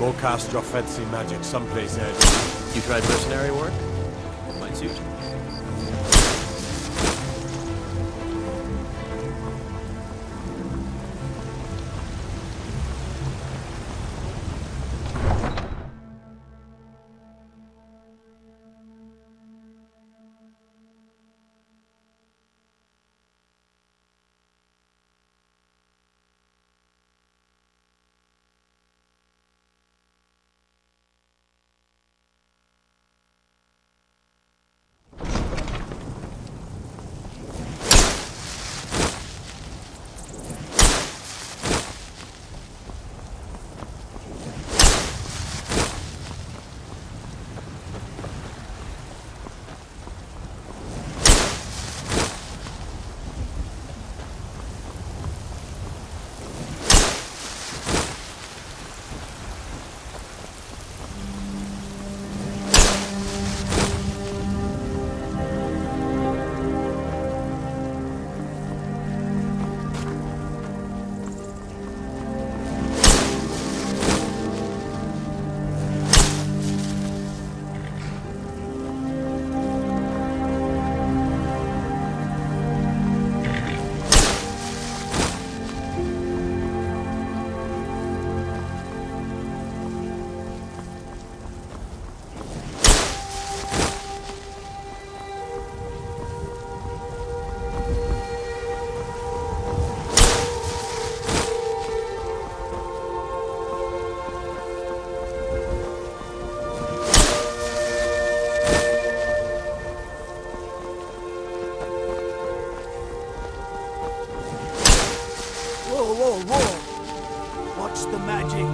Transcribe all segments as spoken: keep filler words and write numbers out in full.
Go cast your fancy magic someplace else. You tried mercenary work? Might suit. Whoa, whoa, whoa! What's the magic?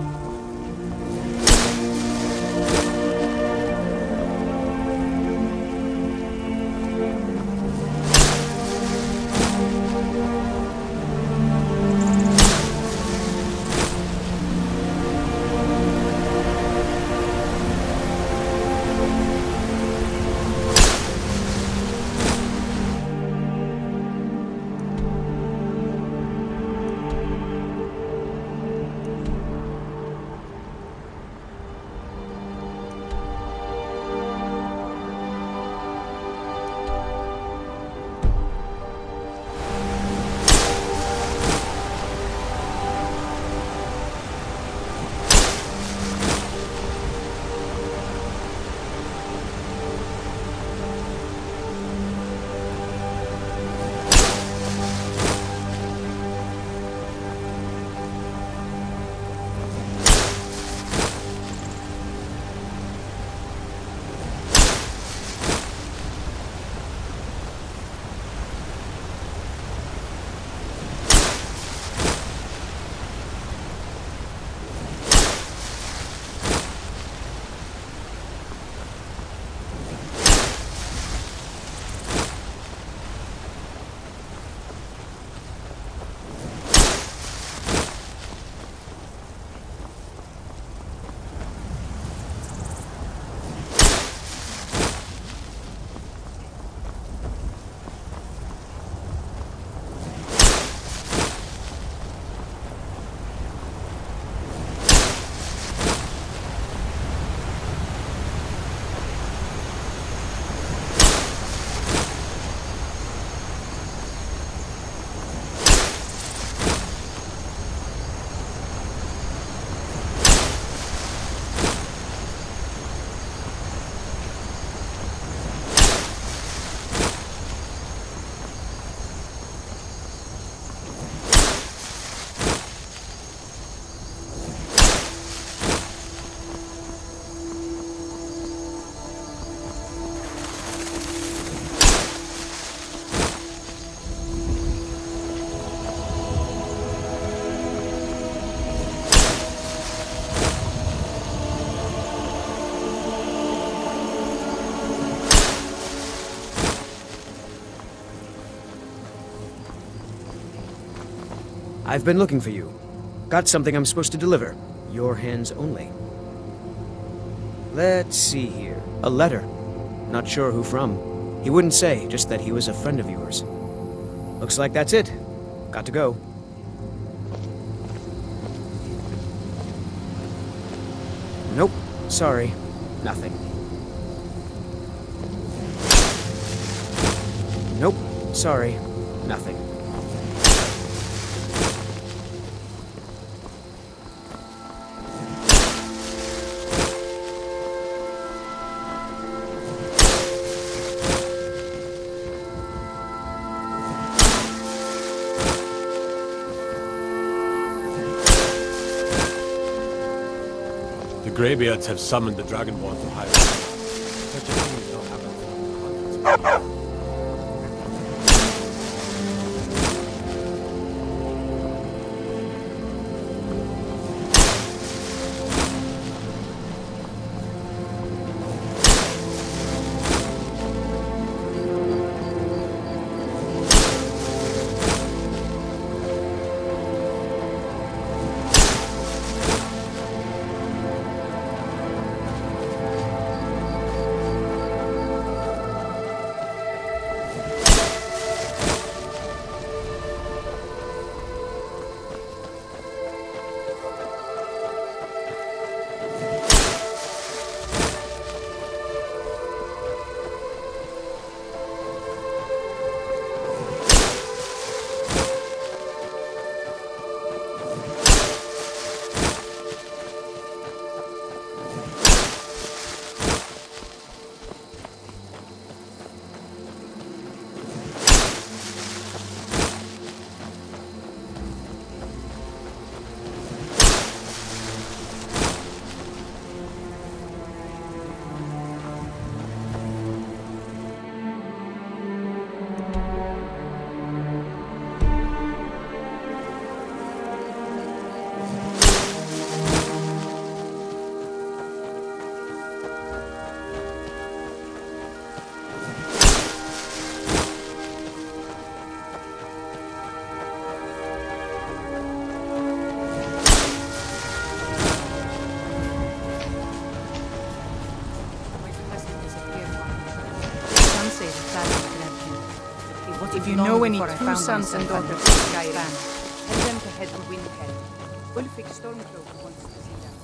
I've been looking for you. Got something I'm supposed to deliver. Your hands only. Let's see here. A letter. Not sure who from. He wouldn't say, just that he was a friend of yours. Looks like that's it. Got to go. sorry, nothing. Nope, sorry, nothing. The Greybeards have summoned the Dragonborn to Hyrule. Such a thing has not happened for hundreds of years. If you know any true sons and daughters of Skyrim, tell them to head to Windhelm. Ulfric Stormcloak wants to see them.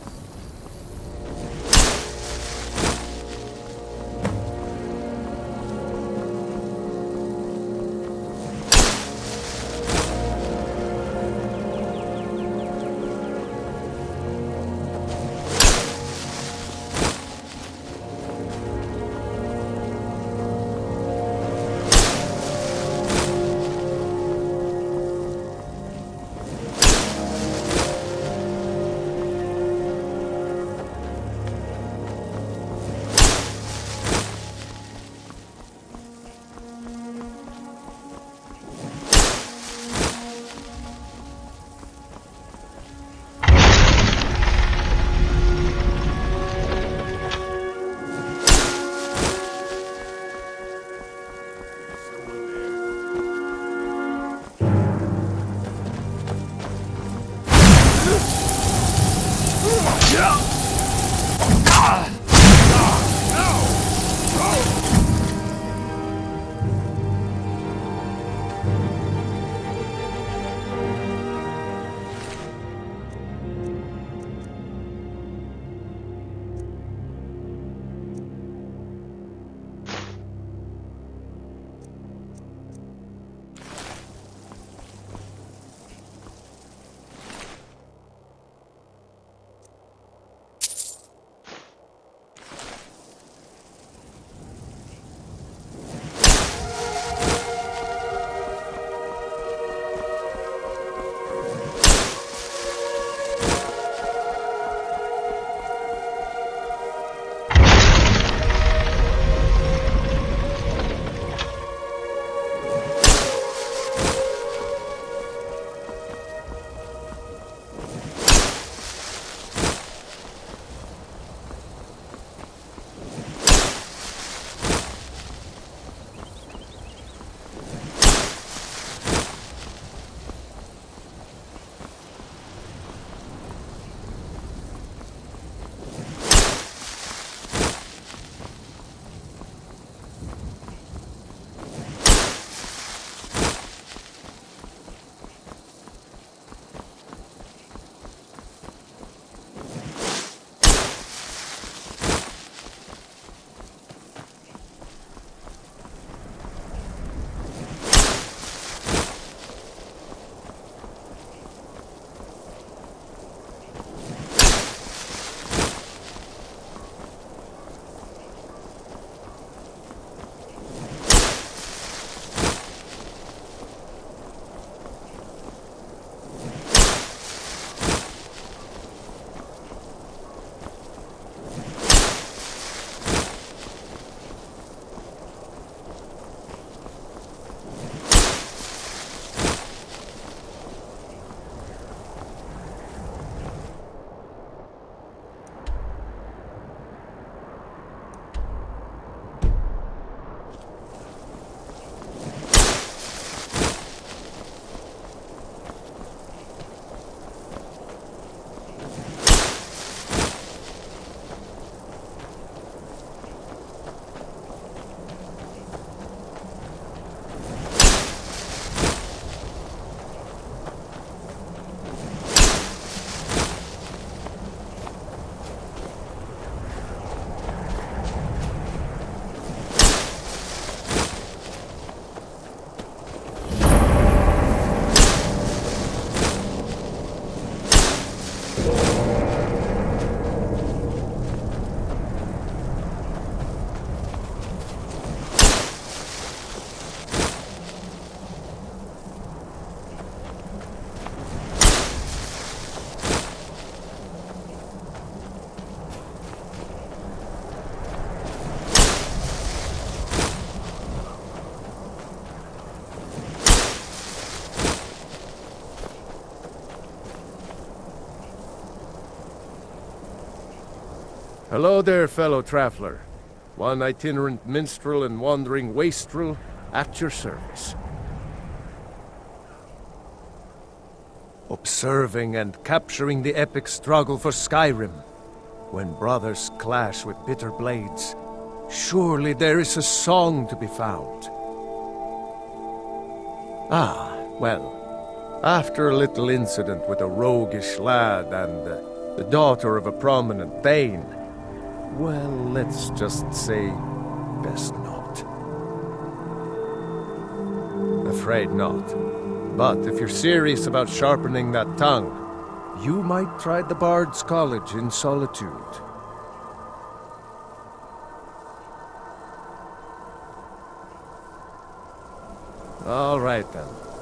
Hello there, fellow traveler. One itinerant minstrel and wandering wastrel at your service. Observing and capturing the epic struggle for Skyrim, when brothers clash with bitter blades, surely there is a song to be found. Ah, well, after a little incident with a roguish lad and uh, the daughter of a prominent Thane, well, let's just say, best not. Afraid not. But if you're serious about sharpening that tongue, you might try the Bard's College in Solitude. All right then.